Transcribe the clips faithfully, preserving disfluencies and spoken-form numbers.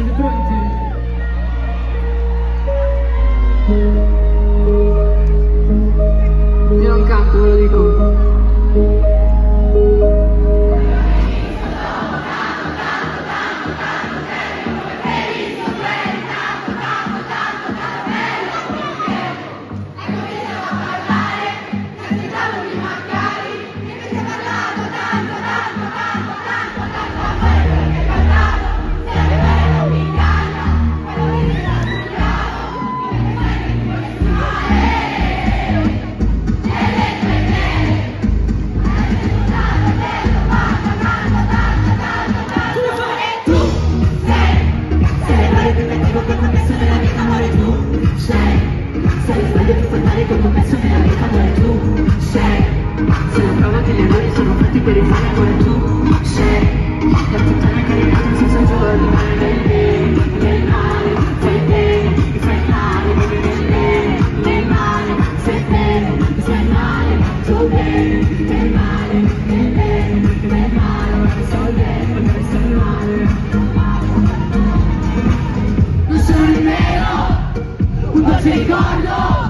Siete pronti? Io non canto, ve lo dico. Per il male ancora tu sei la puttana caricata senza giorni, male nel bene, nel male, fai bene, mi fai male, mi viene bene, nel male, sei bene, mi fai male, sto bene, nel male, nel bene, nel male, ora sto bene, ora sto male. Non sono nemmeno un dolce ricordo.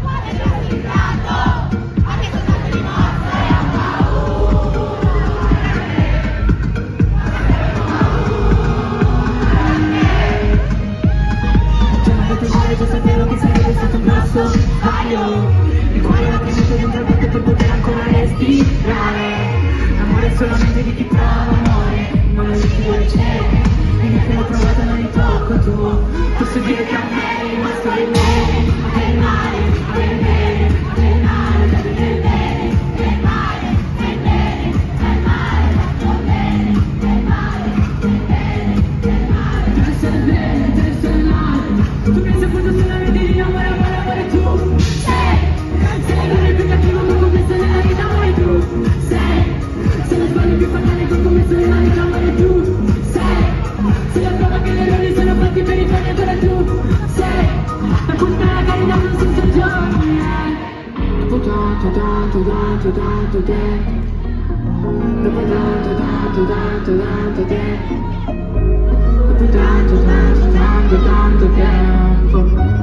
Già sapevo che sarebbe stato un grosso sbaglio, il cuore va cresciuto dentro il petto per poter ancora respirare. L'amore è solamente di chi prova amore, ma non di chi vuole cielo. E io che l'ho provato non li tocco tu. Posso dire che a me è rimasto del bene, a te il male, a te il bene, a te il male, a te il bene, del male, del bene, del male, del bene, del male, del bene, del male. Tu ne sei il bene, tu ne sei il male. Tu pensi appunto sulla vita di amore, amore, amore tu sei. Sei l'errore più cattivo che ho commesso nella vita, amore tu sei. Sei lo sbaglio più fatale che ho commesso nella vita, amore tu sei. Sei la prova che gli errori sono fatti per i tuoi, ancora tu sei. La puttana carità non senza gioco. Dopo tanto, tanto, tanto, tanto tempo. Dopo tanto, tanto, tanto, tanto tempo. Dopo tanto, tanto, tanto, tanto tempo.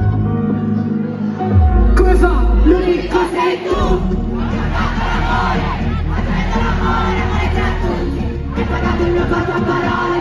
Come fa? L'unico sei tu. Ho dato l'amore, ho dato l'amore, amore tra tutti. Hai pagato il mio corpo a parole.